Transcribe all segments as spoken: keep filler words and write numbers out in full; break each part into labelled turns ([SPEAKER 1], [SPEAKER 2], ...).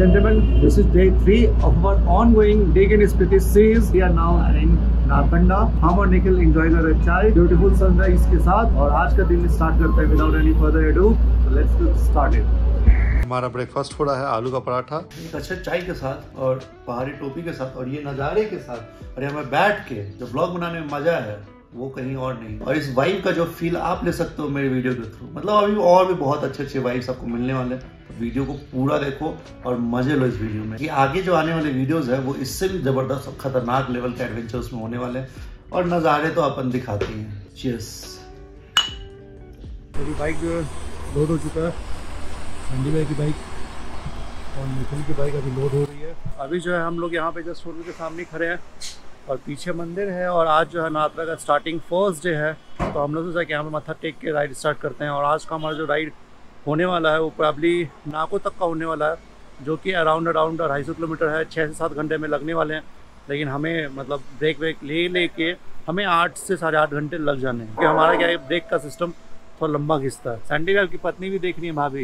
[SPEAKER 1] gentlemen, this is day three of our ongoing Dig in Spiti series. We are now in Narkanda. हम और Nikhil enjoy कर रहे हैं चाय ब्यूटीफुल सनराइज के साथ और आज का दिन स्टार्ट करते हैं without any further ado. Let's get started.
[SPEAKER 2] हमारा ब्रेकफास्ट हो रहा है आलू का पराठा
[SPEAKER 1] एक अच्छे चाय के साथ और पहाड़ी टोपी के साथ और ये नज़ारे के साथ और यहाँ बैठ के जो ब्लॉग बनाने में मजा है वो कहीं और नहीं. और इस वाइब का जो फील आप ले सकते हो मेरे वीडियो के थ्रू. मतलब अभी और भी बहुत अच्छे अच्छे वाइब्स आपको मिलने वाले हैं. तो वीडियो को पूरा देखो और मजे लो इस वीडियो में. कि आगे जो आने वाले वीडियोस है वो इससे भी जबरदस्त और खतरनाक लेवल के एडवेंचर्स में होने वाले हैं और नज़ारे तो अपन दिखाते हैं. चीयर्स.
[SPEAKER 3] मेरी बाइक जो है लोड हो चुका है. संडी भाई की बाइक और निखिल की बाइक अभी लोड हो रही है. अभी जो है हम लोग यहाँ पे जस्ट होटल के सामने खड़े हैं और पीछे मंदिर है. और आज जो है नवरात्रा का स्टार्टिंग फर्स्ट डे है तो हम लोग सोचा कि यहाँ पे मत्था टेक के राइड स्टार्ट करते हैं. और आज का हमारा जो राइड होने वाला है वो प्रॉब्ली नाको तक का होने वाला है जो कि अराउंड अराउंड ढाई सौ किलोमीटर है. छः से सात घंटे में लगने वाले हैं लेकिन हमें मतलब ब्रेक व्रेक ले ले के हमें आठ से साढ़े आठ घंटे लग जाने हैं. क्योंकि हमारा क्या है ब्रेक का सिस्टम थोड़ा लंबा खिंचता है. सैंडी की पत्नी भी देखनी है. भाभी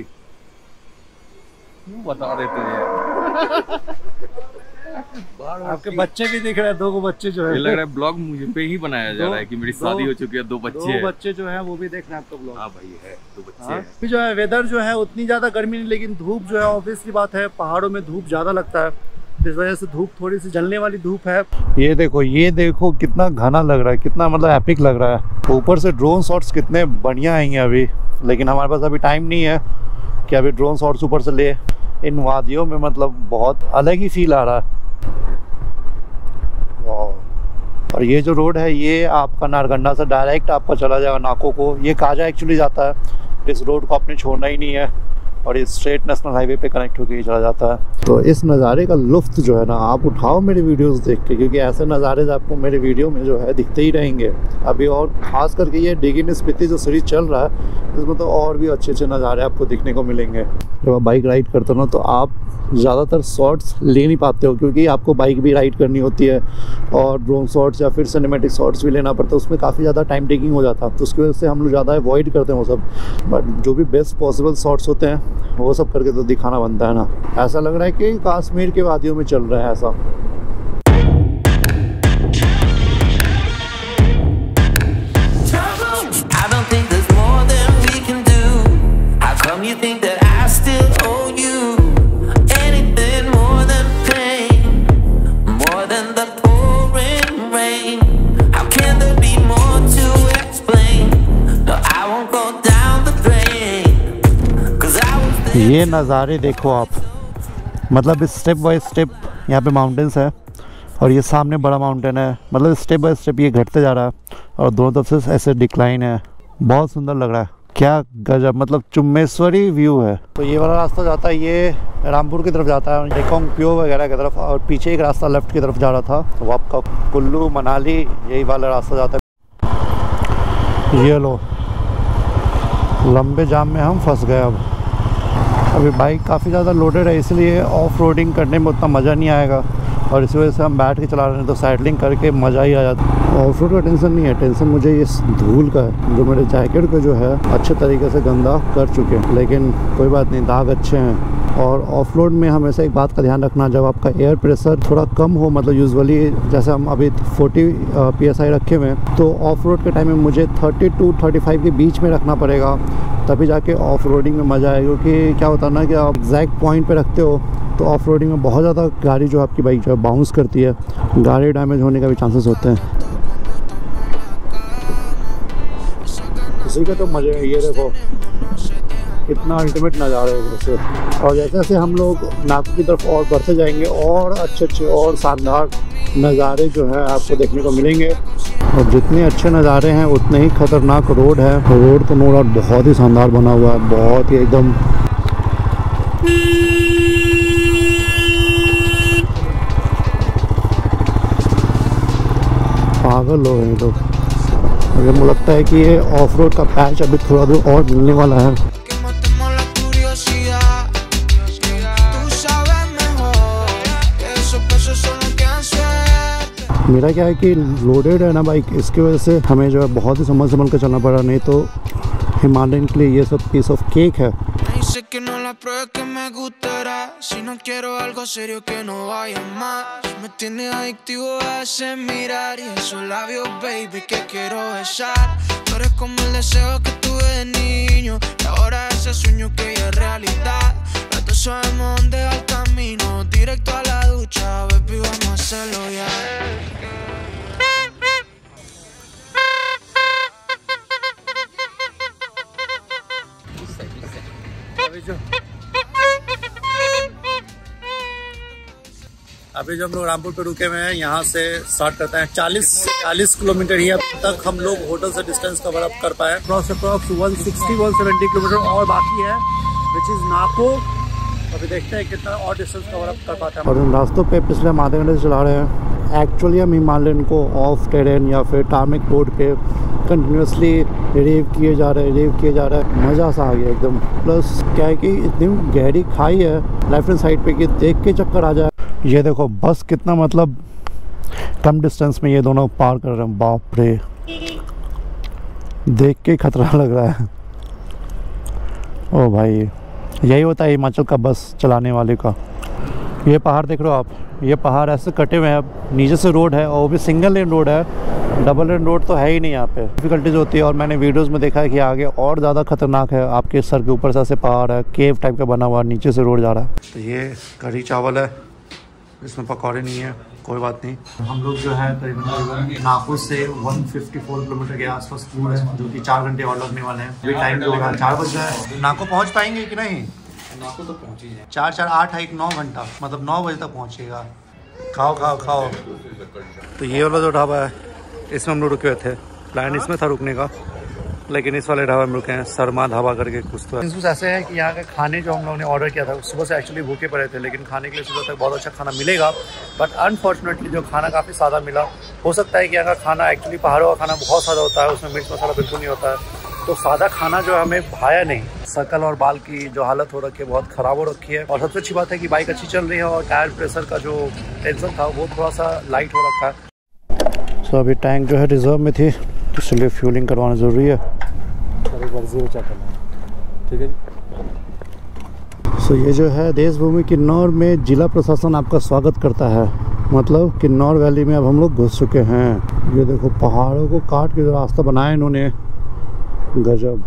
[SPEAKER 4] बता देते हैं.
[SPEAKER 3] आपके बच्चे भी दिख रहे हैं. दो को बच्चे जो है
[SPEAKER 4] लग रहा है ब्लॉग मुझे पे ही बनाया जा रहा है कि मेरी शादी हो चुकी है. दो बच्चे
[SPEAKER 3] दो बच्चे जो है वो भी देख रहे हैं आपका ब्लॉग.
[SPEAKER 4] हाँ भाई है दो बच्चे
[SPEAKER 3] हाँ? फिर जो है वेदर जो है उतनी ज़्यादा गर्मी नहीं लेकिन धूप जो है ऑब्वियसली बात है पहाड़ों में धूप ज़्यादा लगता है. इस वजह से धूप थोड़ी सी जलने वाली धूप है.
[SPEAKER 2] ये देखो ये देखो कितना घना लग रहा है. कितना मतलब एपिक लग रहा है. ऊपर से ड्रोन शॉट्स कितने बढ़िया आएंगे अभी. लेकिन हमारे पास अभी टाइम नहीं है कि अभी ड्रोन शॉट्स ऊपर से ले. इन वादियों में मतलब बहुत अलग ही फील आ रहा है. और ये जो रोड है ये आपका नारकंडा से डायरेक्ट आपका चला जाएगा नाको को. ये काजा एक्चुअली जाता है. इस रोड को आपने छोड़ना ही नहीं है और ये स्ट्रेट नेशनल हाईवे पे कनेक्ट होकर ही चला जाता है. तो इस नज़ारे का लुफ्त जो है ना आप उठाओ मेरे वीडियोस देख के. क्योंकि ऐसे नज़ारे आपको मेरे वीडियो में जो है दिखते ही रहेंगे अभी. और ख़ास करके ये डिग इन स्पीति जो सीरीज चल रहा है इसमें तो और भी अच्छे अच्छे नज़ारे आपको दिखने को मिलेंगे. जब आप बाइक राइड करते हो ना तो आप ज़्यादातर शॉट्स ले नहीं पाते हो क्योंकि आपको बाइक भी राइड करनी होती है और ड्रोन शॉट्स या फिर सिनेमेटिक शॉट्स भी लेना पड़ता है. उसमें काफ़ी ज़्यादा टाइम टेकिंग हो जाता है तो उसकी वजह से हम लोग ज़्यादा अवॉइड करते हैं वो सब. बट जो भी बेस्ट पॉसिबल शॉट्स होते हैं वो सब करके तो दिखाना बनता है ना. ऐसा लग रहा है कि कश्मीर के वादियों में चल रहा है ऐसा. ये नज़ारे देखो आप. मतलब स्टेप बाय स्टेप यहाँ पे माउंटेन्स है और ये सामने बड़ा माउंटेन है. मतलब स्टेप बाय स्टेप ये घटते जा रहा है और दोनों तरफ से ऐसे डिक्लाइन है. बहुत सुंदर लग रहा है. क्या गजब. मतलब चुम्बेश्वरी व्यू है. तो ये वाला रास्ता जाता है ये रामपुर की तरफ जाता है डेकोंग प्यो वगैरह की तरफ. और पीछे एक रास्ता लेफ्ट की तरफ जा रहा था वो आपका कुल्लू मनाली यही वाला रास्ता जाता है. ये लो लंबे जाम में हम फंस गए. अब अभी बाइक काफ़ी ज़्यादा लोडेड है इसलिए ऑफ रोडिंग करने में उतना मज़ा नहीं आएगा और इस वजह से हम बैठ के चला रहे हैं. तो साइडलिंग करके मज़ा ही आ जाता है. ऑफ रोड का टेंशन नहीं है. टेंशन मुझे ये धूल का है जो मेरे जैकेट को जो है अच्छे तरीके से गंदा कर चुके हैं. लेकिन कोई बात नहीं दाग अच्छे हैं. और ऑफ रोड में हमेशा एक बात का ध्यान रखना जब आपका एयर प्रेशर थोड़ा कम हो. मतलब यूजुअली जैसे हम अभी फोर्टी पी एस आई रखे हुए हैं तो ऑफ रोड के टाइम में मुझे थर्टी टू थर्टी फाइव के बीच में रखना पड़ेगा तभी जाके ऑफ रोडिंग में मज़ा आएगा. क्योंकि क्या होता है ना कि आप एग्जैक्ट पॉइंट पे रखते हो तो ऑफ रोडिंग में बहुत ज़्यादा गाड़ी जो आपकी बाइक जो है बाउंस करती है. गाड़ी डैमेज होने का भी चांसेस होते हैं. इसी का तो मज़े है. ये देखो कितना अल्टीमेट नज़ारा है वैसे. और जैसे जैसे हम लोग नाको की तरफ और बढ़ते जाएंगे और अच्छे अच्छे और शानदार नज़ारे जो है आपको देखने को मिलेंगे. और जितने अच्छे नज़ारे हैं उतने ही खतरनाक रोड है. रोड तो नो डाउट बहुत ही शानदार बना हुआ है. बहुत ही एकदम पागल हो गए लोग. मुझे लगता है कि ये ऑफ रोड का पैच अभी थोड़ा दूर और मिलने वाला है. मेरा क्या है कि लोडेड है ना बाइक इसकी वजह से हमें जो है बहुत ही संभल संभल कर चलना पड़ा. नहीं तो हिमालयन के लिए ये सब पीस ऑफ केक है.
[SPEAKER 5] Sé que no la pruebes que me gustará. Si no quiero algo serio que no vaya más. Me tiene adictivo a ese mirar y esos labios, baby, que quiero besar. Tú eres como el deseo que tuve de niño y ahora ese sueño que ya es realidad. Los dos sabemos dónde va el camino, directo a la ducha, baby, vamos a hacerlo ya.
[SPEAKER 3] अभी जो अभी जो हम लोग रामपुर पे रुके हुए हैं, यहाँ से स्टार्ट करते हैं। चालीस चालीस किलोमीटर ही अब तक हम लोग होटल से डिस्टेंस कवर अप कर पाए। Approx approx one sixty one seventy kilometre और बाकी है, विच इज नाको। अभी देखते हैं कितना और डिस्टेंस कवर अप कर पाते हैं।
[SPEAKER 2] और इन रास्तों पे पिछले हम आधे घंटे से चला रहे हैं। एक्चुअली हम हिमालयन को ऑफ टेरेन या फिर टार्मिक रोड पे कंटिन्यूसली रेव किए जा रहे हैं रेव किए जा रहे हैं मज़ा सा आ गया एकदम। प्लस क्या है कि इतनी गहरी खाई है लेफ्ट हैंड साइड पे कि देख के चक्कर आ जाए। ये देखो बस कितना मतलब कम डिस्टेंस में ये दोनों पार कर रहे हैं। बाप रे, देख के खतरा लग रहा है। ओ भाई, यही होता है हिमाचल का बस चलाने वाले का। ये पहाड़ देख रहे हो आप, ये पहाड़ ऐसे कटे हुए हैं। अब नीचे से रोड है और वो भी सिंगल लेन रोड है, डबल लेन रोड तो है ही नहीं यहाँ पे। डिफिकल्टीज होती है और मैंने वीडियोस में देखा है कि आगे और ज़्यादा खतरनाक है। आपके सर के ऊपर से ऐसे पहाड़ है, केव टाइप का बना हुआ, नीचे से रोड जा रहा है। तो ये कढ़ी चावल है, इसमें पकौड़े नहीं है, कोई बात नहीं। हम लोग जो है करीबन करीबन नागपुर से एक सौ चौवन किलोमीटर के आसपास दूर है, जो कि चार घंटे और लगने वाले हैं। अभी टाइम जो होगा चार बज रहा है। नागपुर पहुँच पाएंगे कि नहीं?
[SPEAKER 4] नागपुर तो पहुँच ही जाए।
[SPEAKER 2] चार चार आठ एक नौ घंटा, मतलब नौ बजे तक पहुँचेगा। खाओ खाओ खाओ। तो ये वाला जो ढाबा है इसमें हम लोग रुके हुए थे। प्लान इसमें था रुकने का, लेकिन इस वाले ढाबा में रुके हैं, शर्मा ढाबा करके कुछ तो है। ऐसे है कि यहाँ के खाने जो हम लोगों ने ऑर्डर किया था, सुबह से एक्चुअली भूखे पड़े थे, लेकिन खाने के लिए सुबह तक बहुत अच्छा खाना मिलेगा। बट अनफॉर्चुनेटली जो खाना काफ़ी सादा मिला। हो सकता है कि यहाँ का खाना एक्चुअली पहाड़ों का खाना बहुत सादा होता है, उसमें मिर्च मसाला बिल्कुल नहीं होता है, तो सादा खाना जो हमें भाया नहीं। शकल और बाल की जो हालत हो रखी है बहुत ख़राब हो रखी है। और सबसे अच्छी बात है कि बाइक अच्छी चल रही है और टायर प्रेशर का जो टेंशन था वो थोड़ा सा लाइट हो रखा है। सो so, अभी टैंक जो है रिजर्व में थी, इसलिए फ्यूलिंग करवाना ज़रूरी है।
[SPEAKER 3] एक बार जीरो चेक करना है, ठीक है जी।
[SPEAKER 2] सो so, ये जो है देशभूमि किन्नौर में जिला प्रशासन आपका स्वागत करता है। मतलब किन्नौर वैली में अब हम लोग घुस चुके हैं। ये देखो पहाड़ों को काट के जो रास्ता बनाया इन्होंने, गजब।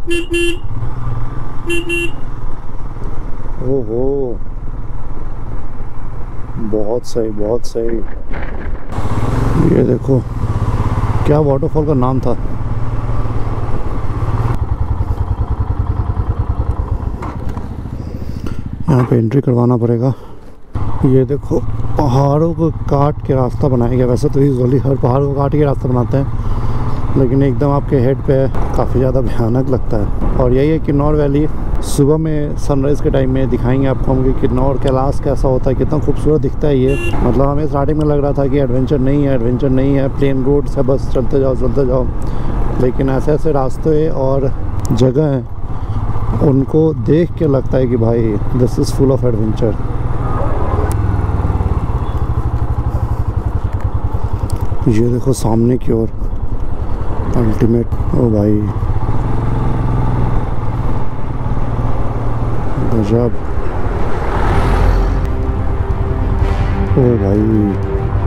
[SPEAKER 2] ओहो, बहुत सही बहुत सही। ये देखो क्या वाटरफॉल का नाम था। यहाँ पे एंट्री करवाना पड़ेगा। ये देखो पहाड़ों को काट के रास्ता बनाया गया। वैसे तो यूजुअली हर पहाड़ को काट के रास्ता बनाते हैं, लेकिन एकदम आपके हेड पे काफ़ी ज़्यादा भयानक लगता है। और यही है किन्नौर वैली। सुबह में सनराइज़ के टाइम में दिखाएंगे आपको हम कि किन्नौर कैलाश कैसा होता है, कितना खूबसूरत दिखता है ये। मतलब हमें स्टार्टिंग में लग रहा था कि एडवेंचर नहीं है एडवेंचर नहीं है प्लेन रोड से बस चलते जाओ चलते जाओ, लेकिन ऐसे ऐसे रास्ते और जगह हैं उनको देख के लगता है कि भाई this is full of adventure. ये देखो सामने की ओर अल्टीमेट। ओ भाई गजब। ओ भाई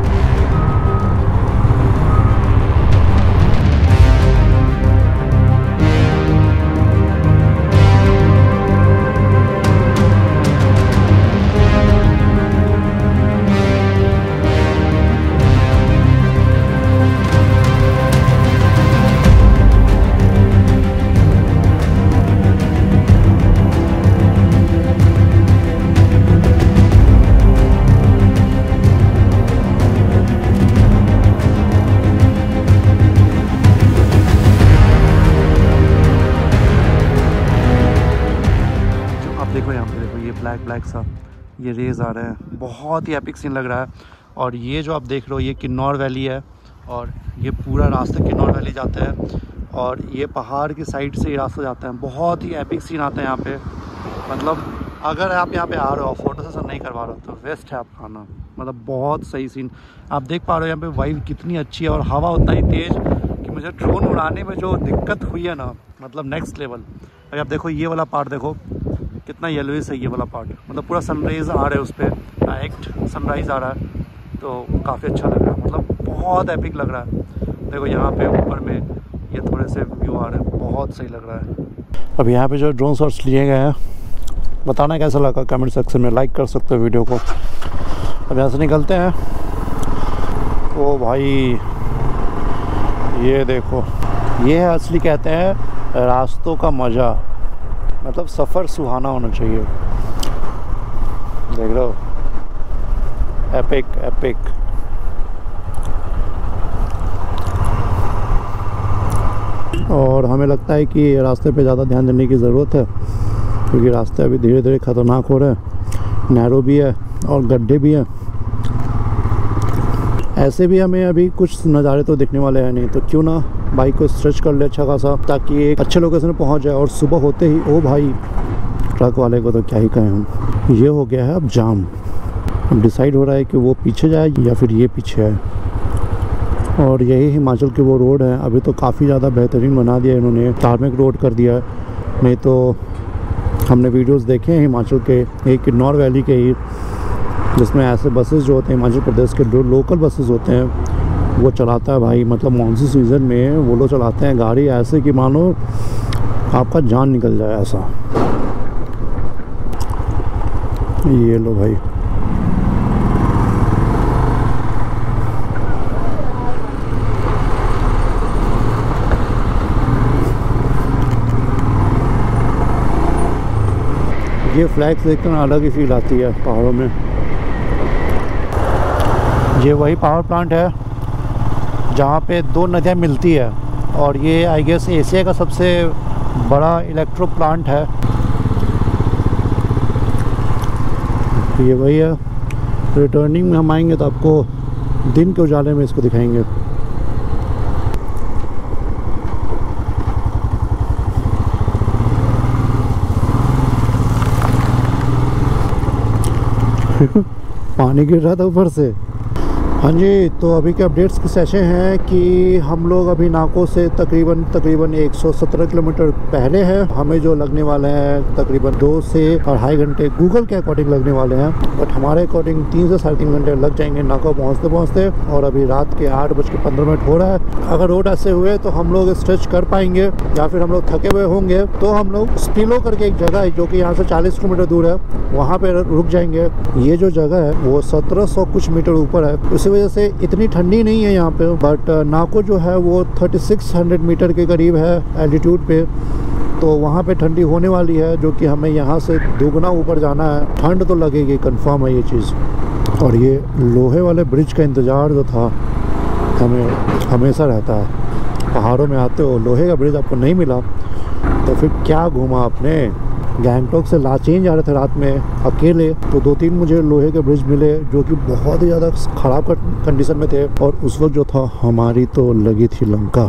[SPEAKER 2] ब्लैक ब्लैक सा ये रेज आ रहे हैं, बहुत ही एपिक सीन लग रहा है। और ये जो आप देख रहे हो ये किन्नौर वैली है और ये पूरा रास्ता किन्नौर वैली जाता है और ये पहाड़ की साइड से ये रास्ता जाता है। बहुत ही एपिक सीन आता है यहाँ पे। मतलब अगर आप यहाँ पे आ रहे हो फोटो सेशन नहीं करवा रहे हो तो वेस्ट है आपका आना। मतलब बहुत सही सीन आप देख पा रहे हो। यहाँ पे वाइब कितनी अच्छी है और हवा उतना ही तेज़ कि मुझे ड्रोन उड़ाने में जो दिक्कत हुई है ना, मतलब नेक्स्ट लेवल। अगर आप देखो ये वाला पार्ट देखो, कितना येलोइश है ये वाला पार्ट, मतलब पूरा सनराइज़ आ रहा है उस पर, डायरेक्ट सनराइज़ आ रहा है, तो काफ़ी अच्छा लग रहा है, मतलब बहुत एपिक लग रहा है। देखो यहाँ पे ऊपर में ये थोड़े से व्यू आ रहे हैं, बहुत सही लग रहा है। अब यहाँ पे जो ड्रोन शॉट्स लिए गए हैं, बताना कैसा लगा कमेंट सेक्शन में, लाइक कर सकते हो वीडियो को। अब यहाँ से निकलते हैं। ओ भाई ये देखो, ये है असली कहते हैं रास्तों का मज़ा, मतलब सफ़र सुहाना होना चाहिए। देख रहे हो, एपिक एपिक। और हमें लगता है कि रास्ते पे ज़्यादा ध्यान देने की ज़रूरत है, क्योंकि रास्ते अभी धीरे धीरे ख़तरनाक हो रहे हैं, नैरो भी है और गड्ढे भी हैं। ऐसे भी हमें अभी कुछ नज़ारे तो दिखने वाले हैं नहीं, तो क्यों ना बाइक को स्ट्रेच कर ले अच्छा खासा, ताकि एक अच्छे लोकेशन पे पहुंच जाए। और सुबह होते ही ओ भाई ट्रक वाले को तो क्या ही कहें हम, ये हो गया है अब जाम। अब डिसाइड हो रहा है कि वो पीछे जाए या फिर ये पीछे आए। और यही हिमाचल की वो रोड है, अभी तो काफ़ी ज़्यादा बेहतरीन बना दिया इन्होंने, टारमेक रोड कर दिया है। नहीं तो हमने वीडियोस देखे हैं हिमाचल के, एक किन्नौर वैली के ही, जिसमें ऐसे बसेस जो होते हैं हिमाचल प्रदेश के, जो लोकल बसेस होते हैं वो चलाता है भाई, मतलब मानसून सीज़न में वो लोग चलाते हैं गाड़ी ऐसे कि मानो आपका जान निकल जाए ऐसा। ये लो भाई, ये फ्लैग्स देखकर अलग ही फील आती है पहाड़ों में। ये वही पावर प्लांट है जहाँ पे दो नदियाँ मिलती है, और ये आई गेस एशिया का सबसे बड़ा इलेक्ट्रो प्लांट है। ये वही है। रिटर्निंग में हम आएंगे तो आपको दिन के उजाले में इसको दिखाएंगे। पानी गिर रहा था ऊपर से। हाँ जी, तो अभी के अपडेट्स कुछ ऐसे हैं कि हम लोग अभी नाको से तकरीबन तकरीबन एक सौ सत्रह किलोमीटर पहले हैं। हमें जो लगने वाले हैं तकरीबन दो से अढ़ाई घंटे गूगल के अकॉर्डिंग लगने वाले हैं, बट हमारे अकॉर्डिंग तीन से साढ़े तीन घंटे लग जाएंगे नाको पहुँचते पहुँचते। और अभी रात के आठ बज के पंद्रह मिनट हो रहा है। अगर रोड ऐसे हुए तो हम लोग स्ट्रेच कर पाएंगे, या फिर हम लोग थके हुए होंगे तो हम लोग स्पिलो करके एक जगह है जो कि यहाँ से चालीस किलोमीटर दूर है, वहाँ पे रुक जाएंगे। ये जो जगह है वो सत्रह सौ कुछ मीटर ऊपर है, इसी वजह से इतनी ठंडी नहीं है यहाँ पे। बट नाको जो है वो छत्तीस सौ मीटर के करीब है एल्टीट्यूड पे, तो वहाँ पे ठंडी होने वाली है, जो कि हमें यहाँ से दुगना ऊपर जाना है। ठंड तो लगेगी, कंफर्म है ये चीज़। और ये लोहे वाले ब्रिज का इंतज़ार जो था हमें हमेशा रहता है। पहाड़ों में आते हो, लोहे का ब्रिज आपको नहीं मिला तो फिर क्या घूमा आपने। गैंगटॉक से लाचेन जा रहे थे रात में अकेले, तो दो तीन मुझे लोहे के ब्रिज मिले जो कि बहुत ही ज़्यादा ख़राब कंडीशन में थे, और उस वक्त जो था हमारी तो लगी थी लंका।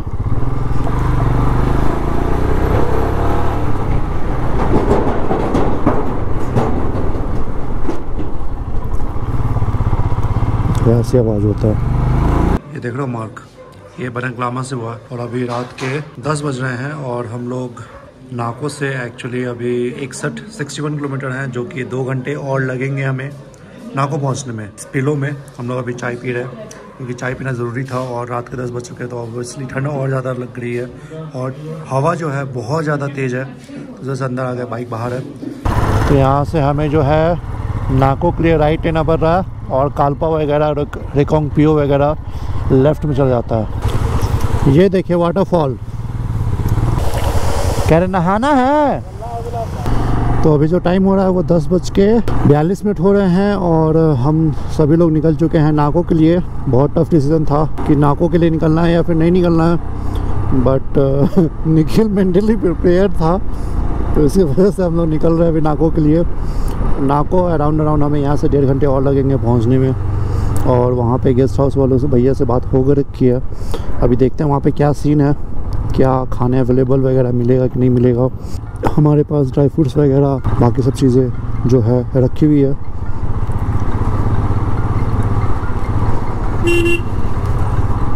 [SPEAKER 2] ऐसी आवाज़ होता है।
[SPEAKER 1] ये देख रहे हो मार्क, ये बनकलामा से हुआ, और अभी रात के दस बज रहे हैं और हम लोग नाको से एक्चुअली अभी इकसठ इकसठ किलोमीटर हैं, जो कि दो घंटे और लगेंगे हमें नाको पहुंचने में। स्पिलो में हम लोग अभी चाय पी रहे हैं, क्योंकि चाय पीना ज़रूरी था, और रात के दस बज चुके हैं तो ऑब्वियसली ठंड और ज़्यादा लग रही है, और हवा जो है बहुत ज़्यादा तेज़ है। तो जैसे अंदर आ गया, बाइक बाहर है।
[SPEAKER 2] तो यहाँ से हमें जो है नाको के लिए राइट लेना पड़ रहा है, और कालपा वगैरह रिकोंगपियो वगैरह लेफ़्ट में चल जाता है। ये देखिए वाटरफॉल, कह रहे नहाना है। तो अभी जो टाइम हो रहा है वो दस बज के बयालीस मिनट हो रहे हैं, और हम सभी लोग निकल चुके हैं नाको के लिए। बहुत टफ डिसीजन था कि नाको के लिए निकलना है या फिर नहीं निकलना है, बट निखिल मेंटली प्रिपेयर था, तो इसी वजह से हम लोग निकल रहे हैं अभी नाको के लिए। नाको अराउंड अराउंड हमें यहाँ से डेढ़ घंटे और लगेंगे पहुँचने में, और वहाँ पे गेस्ट हाउस वालों से भैया से बात हो रखी है। अभी देखते हैं वहाँ पे क्या सीन है, क्या खाने अवेलेबल वगैरह मिलेगा कि नहीं मिलेगा। हमारे पास ड्राई फ्रूट्स वगैरह बाकी सब चीज़ें जो है रखी हुई है।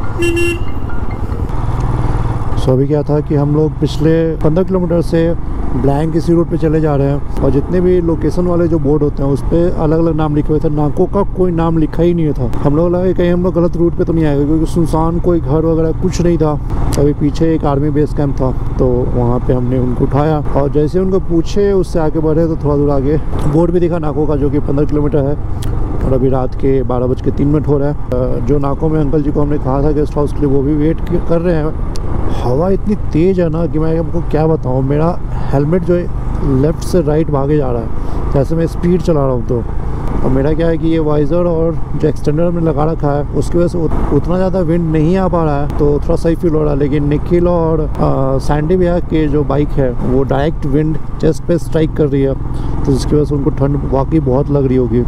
[SPEAKER 2] सो अभी क्या था कि हम लोग पिछले पंद्रह किलोमीटर से
[SPEAKER 3] ब्लैंक इसी रूट पे चले जा रहे हैं। और जितने भी लोकेशन वाले जो बोर्ड होते हैं उस पर अलग अलग नाम लिखे हुए थे, नाको का कोई नाम लिखा ही नहीं था। हम लोग लगे कहीं हम लोग गलत रूट पे तो नहीं आएगा, क्योंकि सुनसान कोई घर वगैरह कुछ नहीं था। अभी पीछे एक आर्मी बेस कैंप था, तो वहाँ पे हमने उनको उठाया और जैसे उनको पूछे उससे आगे बढ़े तो थोड़ा दूर आगे बोर्ड भी दिखा नाको का, जो कि पंद्रह किलोमीटर है। और अभी रात के बारह बज के तीन मिनट हो रहा है। जो नाको में अंकल जी को हमने कहा था गेस्ट हाउस के लिए, वो भी वेट कर रहे हैं। हवा इतनी तेज़ है ना कि मैं आपको क्या बताऊँ, मेरा हेलमेट जो है लेफ़्ट से राइट भागे जा रहा है, जैसे मैं स्पीड चला रहा हूँ। तो और मेरा क्या है कि ये वाइज़र और जो एक्सटेंडर हमने लगा रखा है उसकी वजह से उत, उतना ज़्यादा विंड नहीं आ पा रहा है, तो थोड़ा सही फील हो रहा है। लेकिन निखिल और आ, सैंडी भैया के जो बाइक है वो डायरेक्ट विंड चेस्ट पे स्ट्राइक कर रही है, तो जिसकी वजह से उनको ठंड वाकई बहुत लग रही होगी।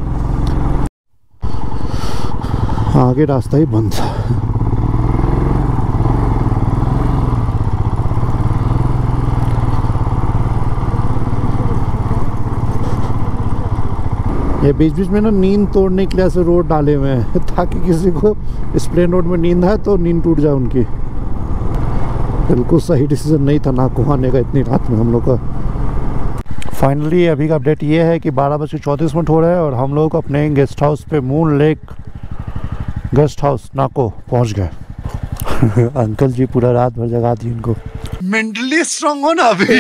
[SPEAKER 3] आगे रास्ता ही बंद था। ये बीच बीच में ना नींद तोड़ने के लिए ऐसे रोड डाले हुए हैं ताकि किसी को इस प्लेन रोड में नींद आए तो नींद टूट जाए उनकी। बिल्कुल सही डिसीजन नहीं था नाको आने का इतनी रात में हम लोग का। फाइनली अभी का अपडेट ये है कि बारह बज के चौंतीस मिनट हो रहा है और हम लोग अपने गेस्ट हाउस पे moon lake guest house Nako पहुंच गए। अंकल जी पूरा रात भर जगा दी इनको। मेंटली स्ट्रांग हो ना अभी।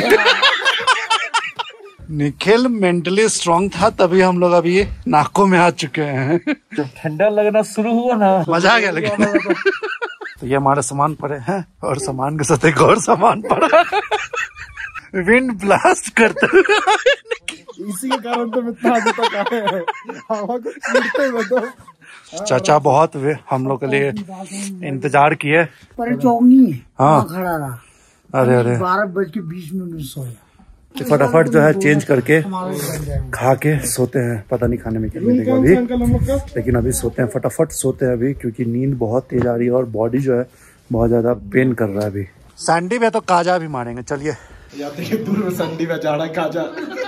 [SPEAKER 3] निखिल मेंटली स्ट्रांग था तभी हम लोग अभी नाको में आ चुके हैं।
[SPEAKER 4] जब ठंडा लगना शुरू हुआ ना,
[SPEAKER 3] मजा आ गया। लेकिन तो ये हमारे सामान पड़े हैं और सामान के साथ एक और सामान पड़ा। विंड ब्लास्ट करते इसी के कारण तो इतना आगे तक आए हैं, हवा को छींटते हुए। तो चाचा बहुत वे हम लोग के लिए इंतजार किए,
[SPEAKER 6] पर चौंगी
[SPEAKER 3] हाँ
[SPEAKER 6] खड़ा रहा।
[SPEAKER 3] अरे अरे
[SPEAKER 6] बारह बज के बीस मिनट सोया।
[SPEAKER 3] तो फटाफट जो है चेंज करके खा के सोते हैं। पता नहीं खाने में क्या मिलेगा अभी, लेकिन अभी सोते हैं, फटाफट सोते हैं अभी, क्योंकि नींद बहुत तेज आ रही है और बॉडी जो है बहुत ज्यादा पेन कर रहा है अभी। सैंडी में तो काजा भी मारेंगे। चलिए दूर में सैंडी में जा रहा है काजा।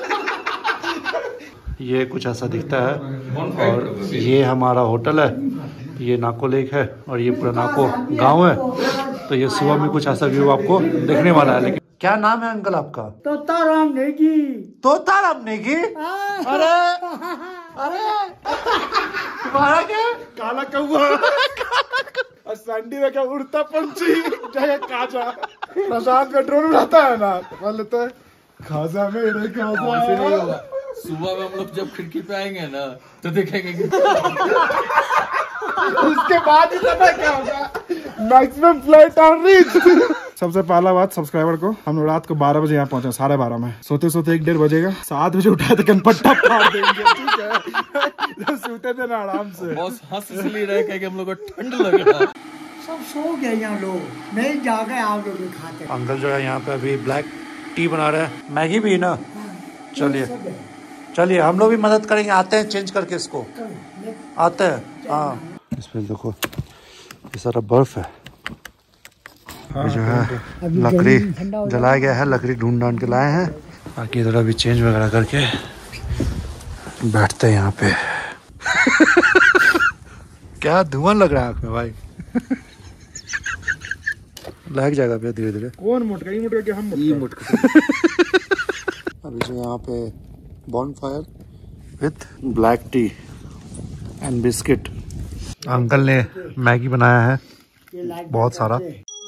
[SPEAKER 3] ये कुछ ऐसा दिखता है और ये हमारा होटल है, ये नाको लेक है और ये पूरा नाको गांव है। तो ये सुबह में कुछ ऐसा व्यू आपको देखने वाला है। लेकिन क्या नाम है अंकल आपका?
[SPEAKER 6] तोताराम नेगी।
[SPEAKER 3] तोताराम नेगी? अरे अरे तुम्हारा क्या? काला कौवा। सैंडी में क्या उड़ता पंछी जगह काजा। प्रशांत में ड्रोन उड़ाता है ना, बोले तो खाजा मेरे खाजा।
[SPEAKER 4] सुबह में हम लोग जब खिड़की पे आएंगे ना तो देखेंगे कि
[SPEAKER 3] उसके बाद ही पता क्या होगा, मैक्सिमम फ्लाइट ऑन रीच। सबसे पहला बात सब्सक्राइबर को, हम लोग रात को बारह बजे यहाँ पहुंचे, साढ़े बारह में। सोते सोते एक डेढ़ बजेगा, सात बजे उठाए तो कनपट्टा फाड़ देंगे, ठीक है। सोते थे ना आराम से।
[SPEAKER 4] बॉस हंस इसलिए रहे कि हम लोग को ठंड लग रहा।
[SPEAKER 6] सब सो गए यहाँ लोग, नहीं जागे आप लोग भी खाते।
[SPEAKER 3] अंकल जो है यहाँ पे अभी ब्लैक टी बना रहे हैं, मैगी भी ना। चलिए चलिए हम लोग भी मदद करेंगे, आते हैं चेंज करके इसको, आते हैं। हाँ इसमें देखो ये सारा बर्फ है। ये जो है लकड़ी जलाया गया है, लकड़ी ढूंढ ढूंढ के लाए हैं, बाकी इधर अभी चेंज वगैरह करके बैठते हैं यहाँ पे। क्या धुआं लग रहा है आँख में भाई। लग जाएगा भैया धीरे धीरे। कौन मोटका? ये मोटका क्या हम मोटका? अभी जो यहाँ पे bonfire with black tea and biscuit. Uncle ने मैगी बनाया है बहुत सारा।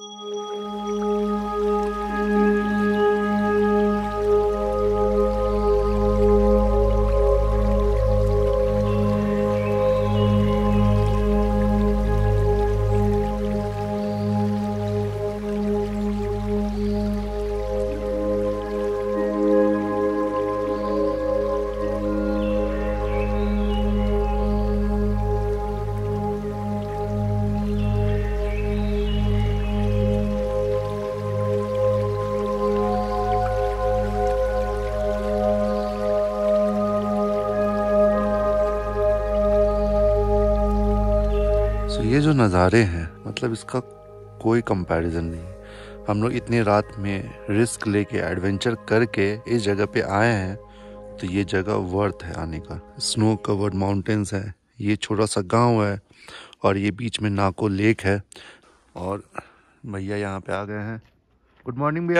[SPEAKER 3] ये जो नज़ारे हैं, मतलब इसका कोई कंपैरिजन नहीं। हम लोग इतनी रात में रिस्क लेके एडवेंचर करके इस जगह पे आए हैं, तो ये जगह वर्थ है आने का। स्नो कवर्ड माउंटेन्स है, ये छोटा सा गांव है और ये बीच में नाको लेक है। और भैया यहाँ पे आ गए हैं। गुड मॉर्निंग भैया।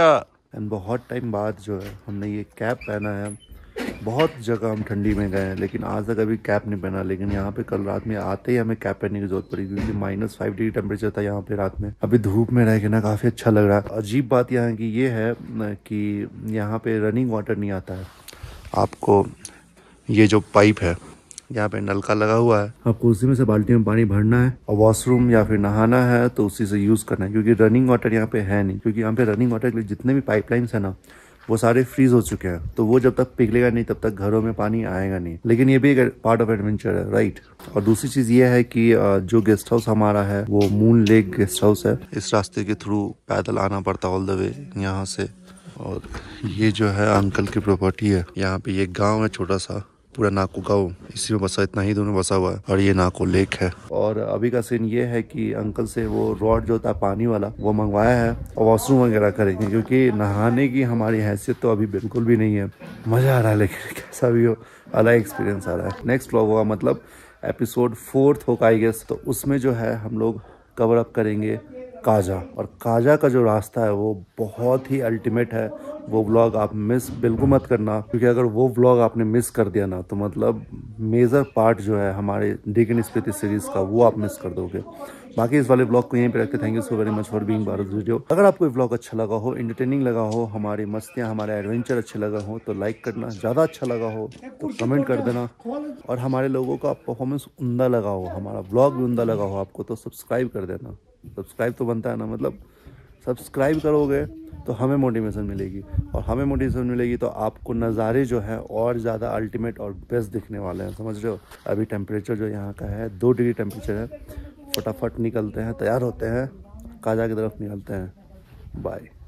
[SPEAKER 2] एंड बहुत टाइम बाद जो है हमने ये कैप पहना है। बहुत जगह हम ठंडी में गए हैं लेकिन आज तक अभी कैप नहीं पहना, लेकिन यहाँ पे कल रात में आते ही हमें कैप पहनने की जरूरत पड़ी क्योंकि माइनस फाइव डिग्री टेम्परेचर था यहाँ पे रात में। अभी धूप में रह के ना काफ़ी अच्छा लग रहा है। अजीब बात यहाँ की ये है कि यहाँ पे रनिंग वाटर नहीं आता है। आपको ये जो पाइप है यहाँ पे नलका लगा हुआ है, आपको उसी में से बाल्टी में पानी भरना है और वॉशरूम या फिर नहाना है तो उसी से यूज़ करना है, क्योंकि रनिंग वाटर यहाँ पे है नहीं। क्योंकि यहाँ पे रनिंग वाटर के लिए जितने भी पाइपलाइंस है ना वो सारे फ्रीज हो चुके हैं, तो वो जब तक पिघलेगा नहीं तब तक घरों में पानी आएगा नहीं। लेकिन ये भी एक पार्ट ऑफ एडवेंचर है, राइट। और दूसरी चीज़ ये है कि जो गेस्ट हाउस हमारा है वो मून लेक गेस्ट हाउस है। इस रास्ते के थ्रू पैदल आना पड़ता ऑल द वे यहाँ से। और ये जो है अंकल की प्रॉपर्टी है। यहाँ पे ये गाँव है छोटा सा, पूरा नाको गाँव इसी में बसा, इतना ही दोनों बसा हुआ है। और ये नाको लेक है। और अभी का सीन ये है कि अंकल से वो रॉड जो था पानी वाला वो मंगवाया है और वॉशरूम वगैरह करेंगे, क्योंकि नहाने की हमारी हैसियत तो अभी बिल्कुल भी नहीं है। मज़ा आ रहा है लेकिन कैसा भी हो अलग एक्सपीरियंस आ रहा है। नेक्स्ट व्लॉग होगा मतलब एपिसोड फोर्थ होगा आई गेस, तो उसमें जो है हम लोग कवर अप करेंगे काजा। और काजा का जो रास्ता है वो बहुत ही अल्टीमेट है। वो व्लॉग आप मिस बिल्कुल मत करना, क्योंकि अगर वो व्लॉग आपने मिस कर दिया ना तो मतलब मेजर पार्ट जो है हमारे डेक्कन स्पीति सीरीज का वो आप मिस कर दोगे। बाकी इस वाले व्लॉग को यहीं पे रखते। Thank you so very much for being part of video. अगर आपको ये व्लॉग अच्छा लगा हो, एंटरटेनिंग लगा हो, हमारी मस्तियाँ हमारे एडवेंचर अच्छे लगा हो तो लाइक करना। ज़्यादा अच्छा लगा हो तो कमेंट कर देना। और हमारे लोगों का परफॉर्मेंस उम्दा लगा हो, हमारा व्लॉग भी उम्दा लगा हो आपको तो सब्सक्राइब कर देना। सब्सक्राइब तो बनता है ना, मतलब सब्सक्राइब करोगे तो हमें मोटिवेशन मिलेगी, और हमें मोटिवेशन मिलेगी तो आपको नज़ारे जो है और ज़्यादा अल्टीमेट और बेस्ट दिखने वाले हैं। समझ रहे हो। अभी टेम्परेचर जो यहाँ का है दो डिग्री टेम्परेचर है। फटाफट निकलते हैं, तैयार होते हैं, काजा की तरफ निकलते हैं। बाय।